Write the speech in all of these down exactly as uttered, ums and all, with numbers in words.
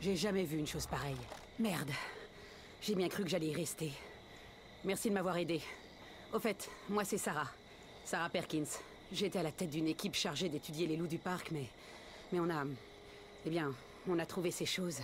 J'ai jamais vu une chose pareille. Merde. J'ai bien cru que j'allais y rester. Merci de m'avoir aidé. Au fait, moi c'est Sarah. Sarah Perkins. J'étais à la tête d'une équipe chargée d'étudier les loups du parc, mais... Mais on a... Eh bien, on a trouvé ces choses.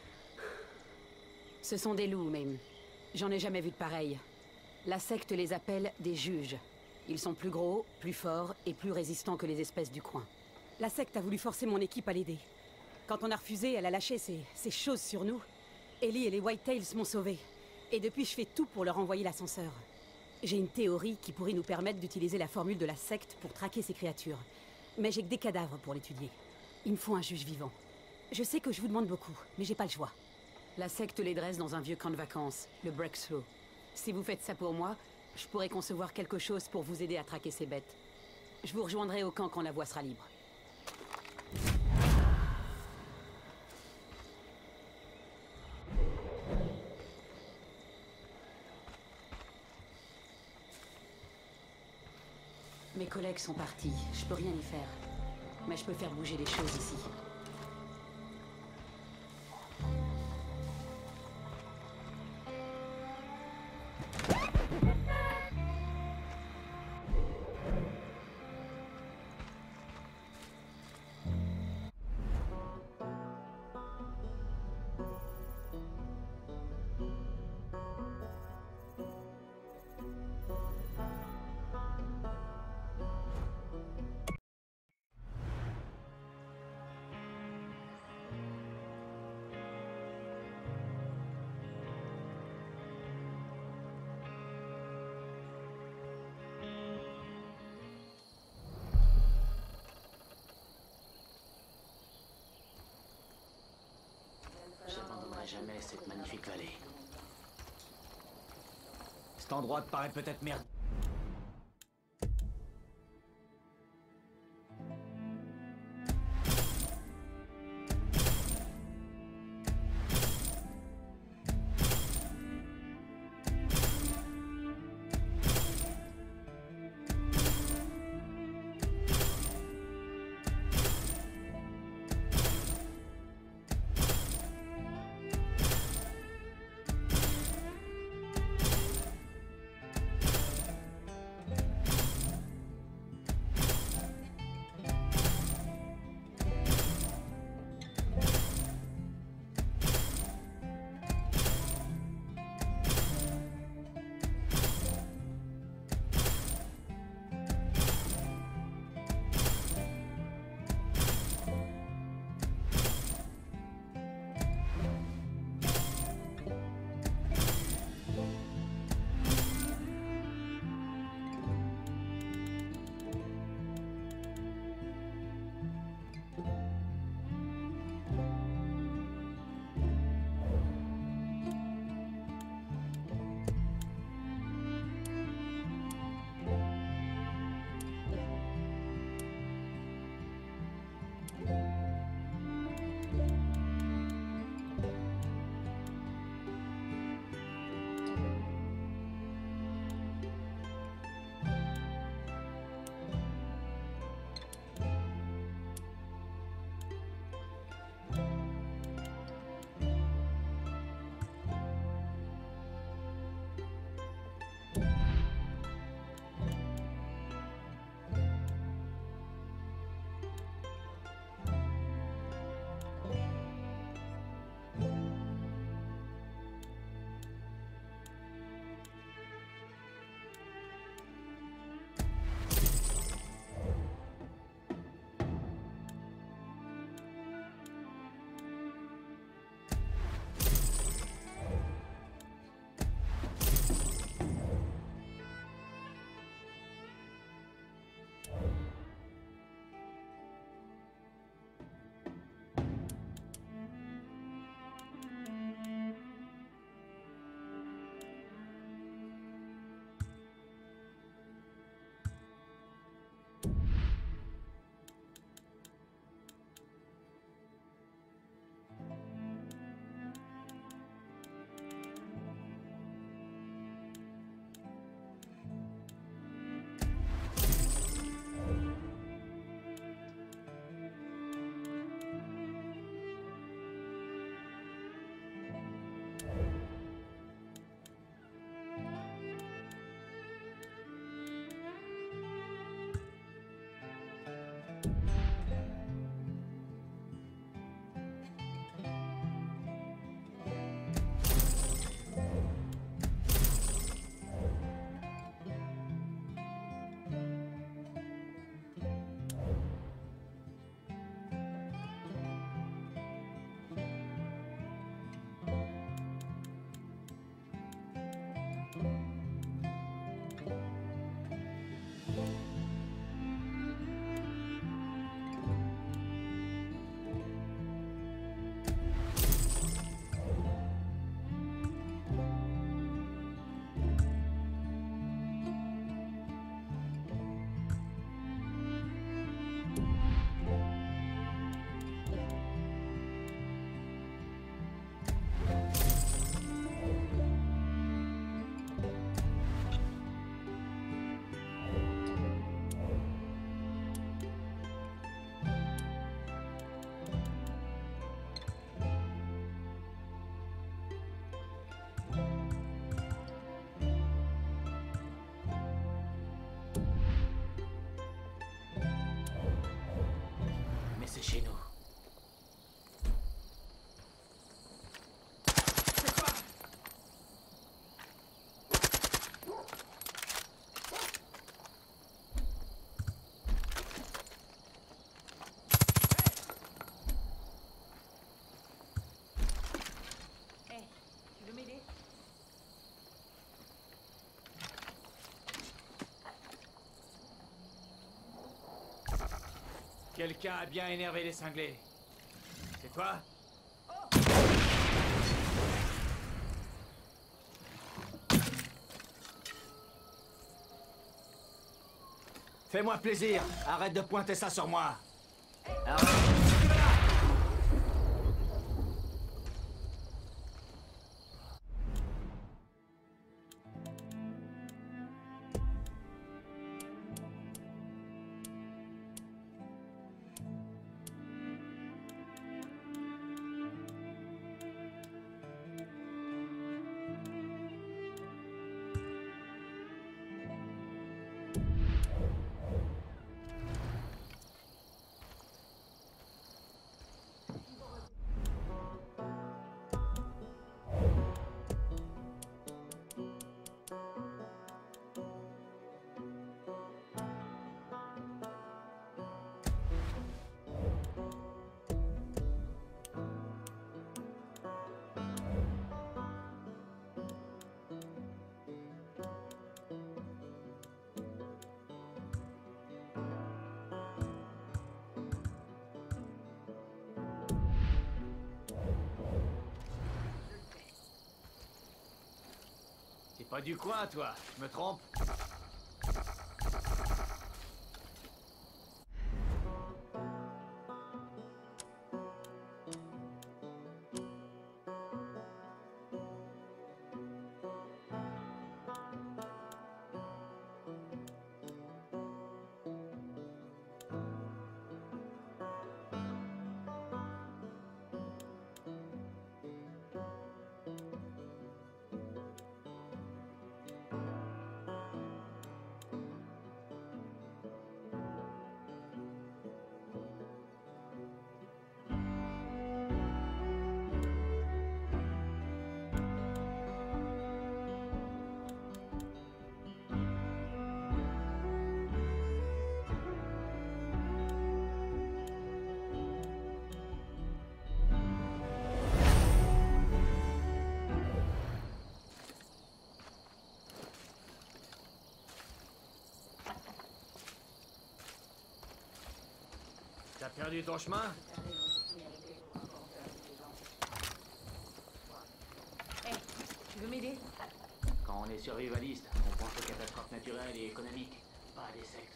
Ce sont des loups, mais... J'en ai jamais vu de pareil. La secte les appelle des juges. Ils sont plus gros, plus forts et plus résistants que les espèces du coin. La secte a voulu forcer mon équipe à l'aider. Quand on a refusé, elle a lâché ces, ces choses sur nous. Ellie et les Whitetails m'ont sauvés. Et depuis, je fais tout pour leur envoyer l'ascenseur. J'ai une théorie qui pourrait nous permettre d'utiliser la formule de la secte pour traquer ces créatures. Mais j'ai que des cadavres pour l'étudier. Il me faut un juge vivant. Je sais que je vous demande beaucoup, mais j'ai pas le choix. La secte les dresse dans un vieux camp de vacances, le Breakthrough. Si vous faites ça pour moi, je pourrais concevoir quelque chose pour vous aider à traquer ces bêtes. Je vous rejoindrai au camp quand la voie sera libre. Mes collègues sont partis, je peux rien y faire. Mais je peux faire bouger les choses ici. J'abandonnerai jamais cette magnifique vallée. Cet endroit te paraît peut-être merde. c'est chez nous. Quelqu'un a bien énervé les cinglés. C'est toi? Fais-moi plaisir, arrête de pointer ça sur moi. Arrête. Pas du coin, toi. Je me trompe? T'as perdu ton chemin? Hey, tu veux m'aider? Quand on est survivaliste, on pense aux catastrophes naturelles et économiques, pas à des sectes.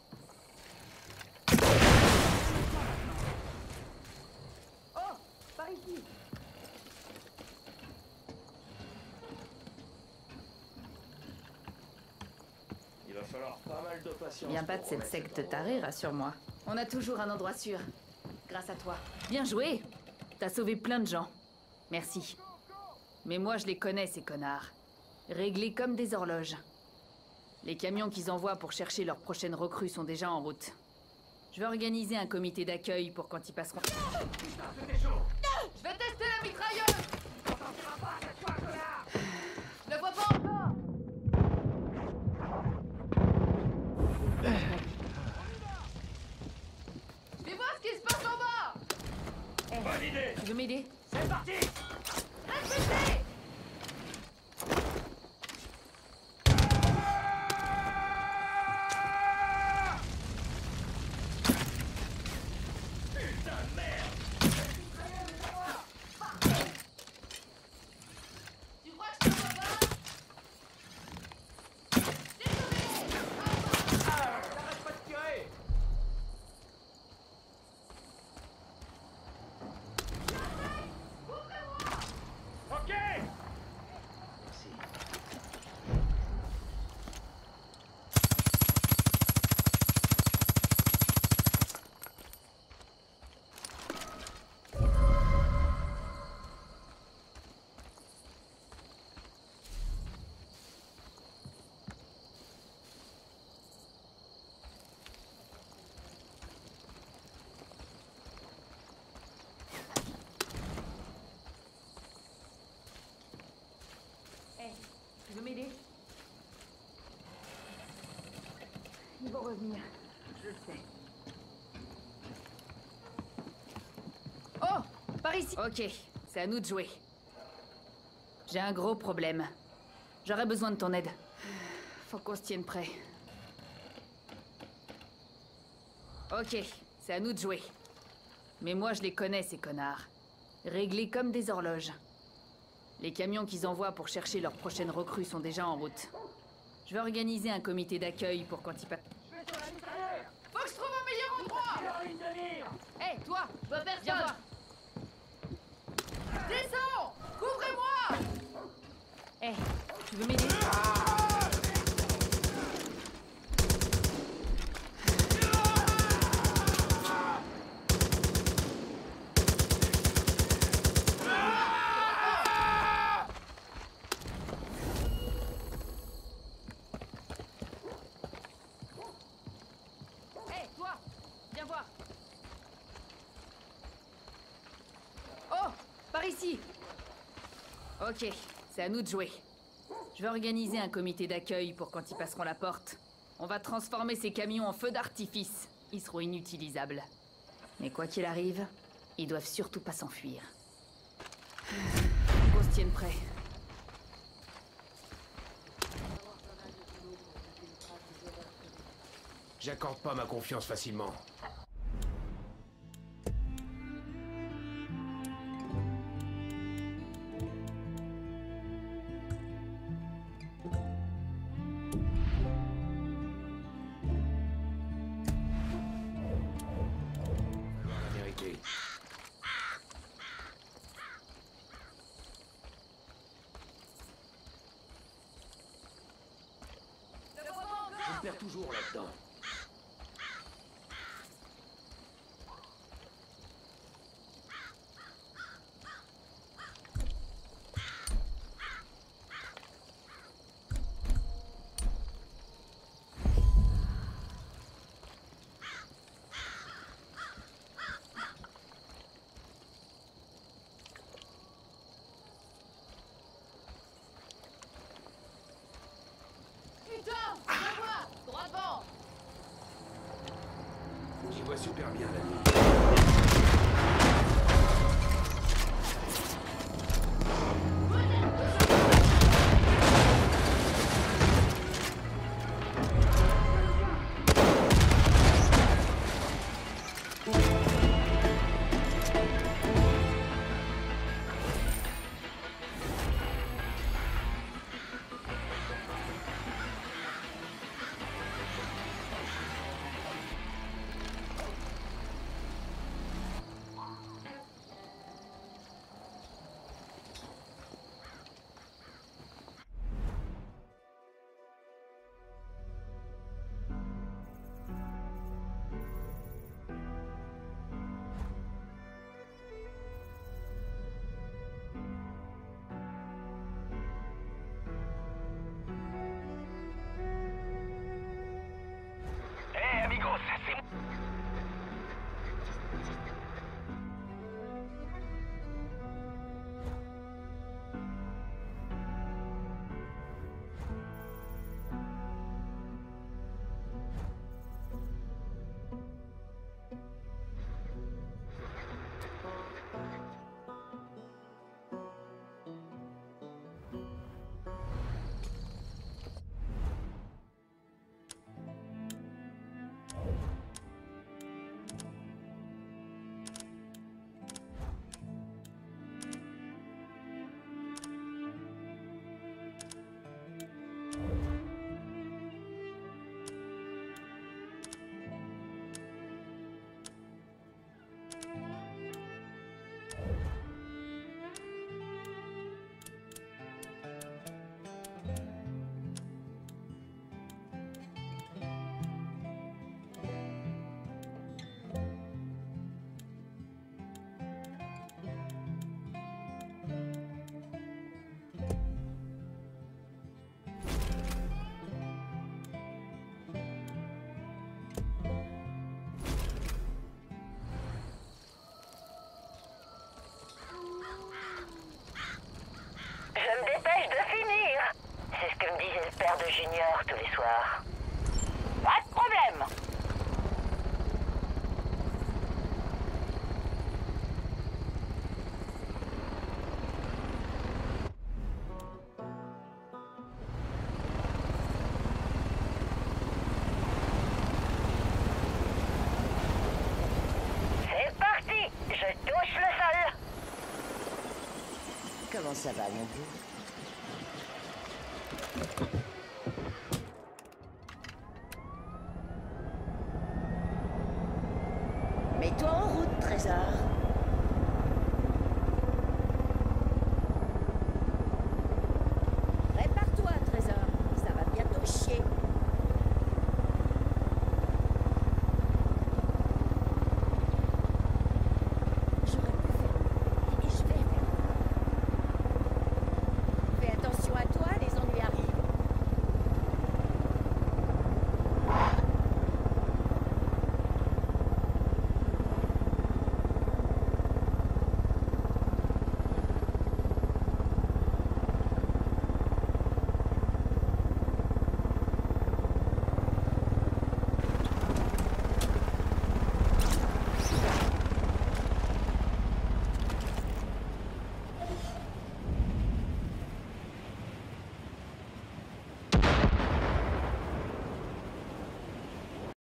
Oh, par ici. Il va falloir pas mal de patience. Viens pas de cette secte tarée, rassure-moi. On a toujours un endroit sûr. Grâce à toi. Bien joué! T'as sauvé plein de gens. Merci. Mais moi, je les connais, ces connards. Réglés comme des horloges. Les camions qu'ils envoient pour chercher leur prochaine recrue sont déjà en route. Je vais organiser un comité d'accueil pour quand ils passeront. Je vais tester la mitrailleuse! Je le vois pas encore! Je vais voir ce qui se passe en bas! Hey, Bonne idée! tu veux m'aider? C'est parti! Respectez! Putain de merde! Tu crois que je te vois pas? Désolé! T'arrêtes pas de tirer! Ok! revenir. Je le sais. Oh! Par ici! Ok, c'est à nous de jouer. J'ai un gros problème. J'aurais besoin de ton aide. Faut qu'on se tienne prêt. Ok, c'est à nous de jouer. Mais moi, je les connais, ces connards. Réglés comme des horloges. Les camions qu'ils envoient pour chercher leur prochaine recrue sont déjà en route. Je vais organiser un comité d'accueil pour quand ils passent. Faut que je trouve un meilleur endroit! Hé, hey, toi! Je vois personne! Viens voir! Descends! Couvrez-moi! Hé, hey, tu veux m'aider? Ici. Ok, c'est à nous de jouer. Je vais organiser un comité d'accueil pour quand ils passeront la porte. On va transformer ces camions en feux d'artifice. Ils seront inutilisables. Mais quoi qu'il arrive, ils doivent surtout pas s'enfuir. Qu'on se tienne prêt. J'accorde pas ma confiance facilement. Je me perds toujours là-dedans. J'y vois super bien la nuit. Comment ça va, mon bout?